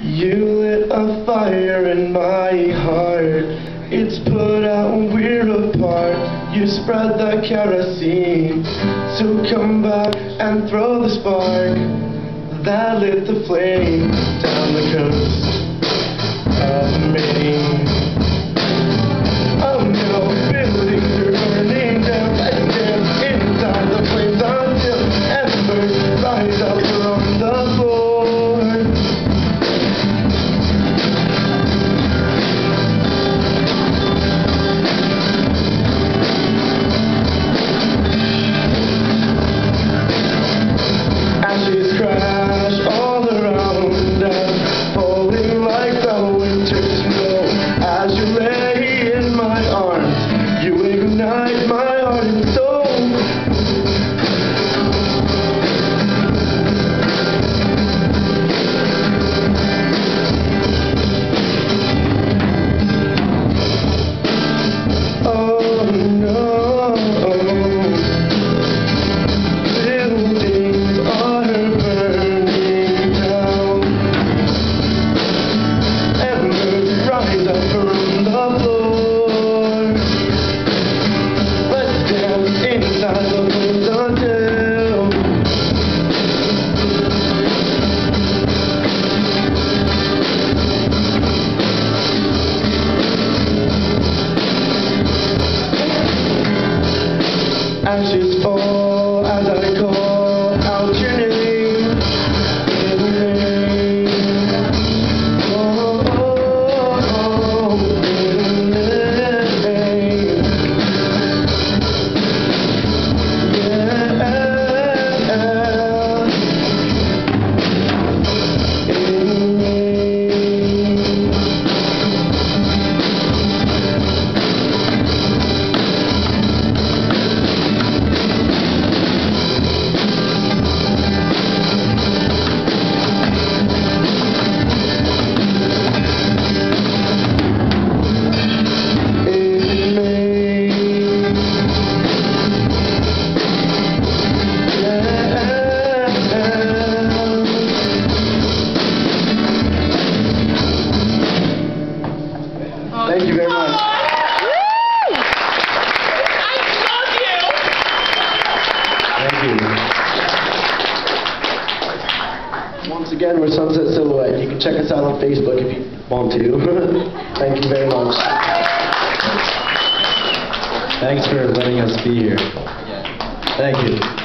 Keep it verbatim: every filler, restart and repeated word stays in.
You lit a fire in my heart. It's put out and we're apart. You spread the kerosene, so come back and throw the spark that lit the flame down the coast of Maine. Oh no, buildings are burning down. Let's dance inside the flames until embers rise up from the floor. Ashes crash all around us, falling like the winter snow. As you lay in my arms, you ignite my heart and soul. Oh no. Ashes fall as I call out your name in the rain. Oh, oh, oh, in the rain. Yeah, in the rain. Thank you very much. I love you. Thank you. Once again, we're Sunset Silhouette. You can check us out on Facebook if you want to. Thank you very much. Thanks for letting us be here. Thank you.